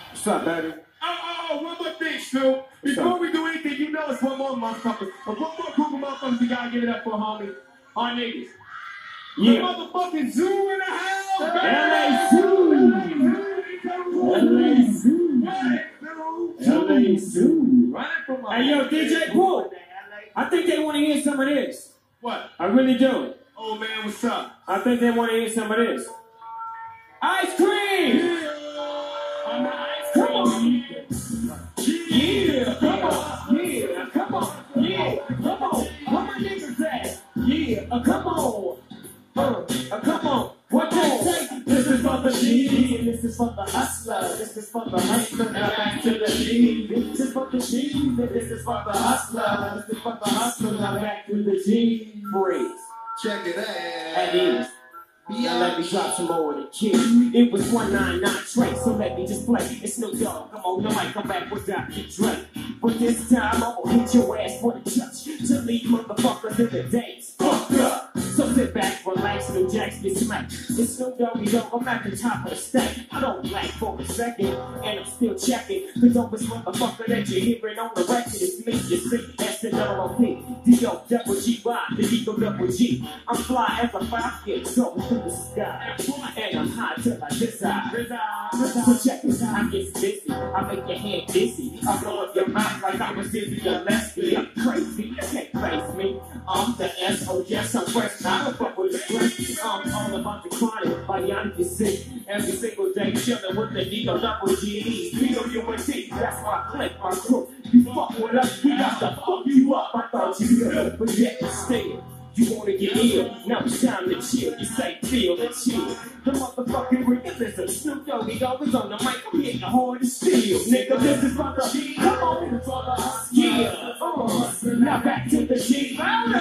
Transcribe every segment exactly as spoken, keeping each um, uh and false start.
What's up, baby? Oh, oh, oh, one more thing, Stu. Before we do anything, you know it's one more motherfucker. But one more group of motherfuckers, we gotta give it up for, homie. Our niggas. Yeah. The motherfucking zoo in the house, L A Zoo. L A Zoo. L A Zoo. Hey, yo, D J Paul. I think they want to hear some of this. What? I really do. Oh, man, what's up? I think they want to hear some of this. Ice cream! Yeah. I'm the ice cream. Yeah, come on. Yeah, come on. Yeah, come on. Where my niggas at? Yeah, uh, come on. Uh, uh, come on. What they say? This is for the G. This is for the hustler. This is for the hustler. Now back to the G. This is for the G. This is for the hustler. This is for the hustler. Now back to the G. Freeze. Check it out. At ease. Now let me drop some more of the kid. It was one nine nine Trey, so let me just play. It's Snoop Dogg, come on, the mic, come back with Doctor Dre. But this time I'm gonna hit your ass for the touch to leave motherfuckers in the days. Fuck up. So sit back, relax, New Jacks get smacked. It's Snoop Doggy Dogg, I'm at the top of the stack. I don't lack for a second, and I'm still checking. Cause over this motherfucker that you're hearing on the record is me, you see. S N L O P, D O double G Y, the Eagle double G. I'm fly as a falcon, soaring through the sky. And I'm high till I decide. So check this out, I get busy. I make your hand dizzy. I blow up your mouth like I was Dizzy Gillespie. I'm crazy, you can't face me. I'm the S O, yes, I'm fresh. I don't fuck with the stress. I'm all about the chronic, by Yanni sick. Every single day chillin' with the Eagle double G. P W N T, that's my clique, my crew. You fuck with us, we got to fuck you up. I thought you knew, but yet still. You wanna get ill, now it's time to chill. You say feel and chill. The motherfucking realist of Snoop Doggy Dogg is on the mic. I'm hitting hard as steel. Nigga, this is for the come on, for the hustle. Yeah, uh, now back to the G.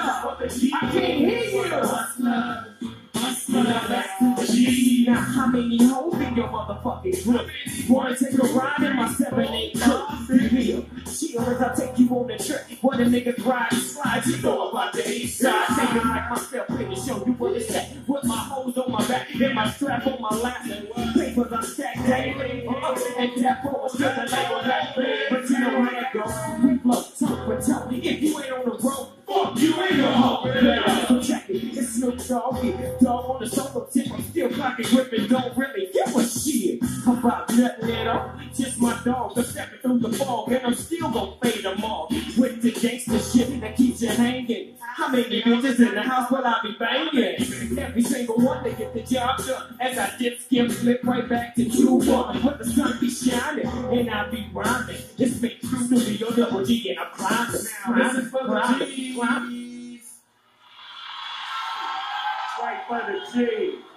I can't hear you. Hustler, hustler, now back to the G. Now how many hoes in your motherfucking group? Wanna take a ride in my seven eight coupe? Reveal. Chill as I take you on the trip. What a nigga ride and slide. You know about the east side. Take it like myself in and show you what it's at. With my hoes on my back and my strap on my lap. Papers I stack daily. And tap forward to the label that big. But you know how it goes. We flow tongue for tongue. If you ain't on the road, fuck you ain't a hoe. So check it. It's Snoop Doggy Dogg on the solo tip. I'm still clocking, gripping. Don't really give a shit about nothing at all. Just my dog. I'm stepping through the fog. And I'm still gonna fade them all. With the gangster shit that keeps you hanging. How many bitches in the house will I be banging? Every single one to get the job done. As I dip, skip, flip right back to two one. But the sun be shining and I be rhyming. This makes true studio double G and I'm climbing. This is for the G's. Right for the G.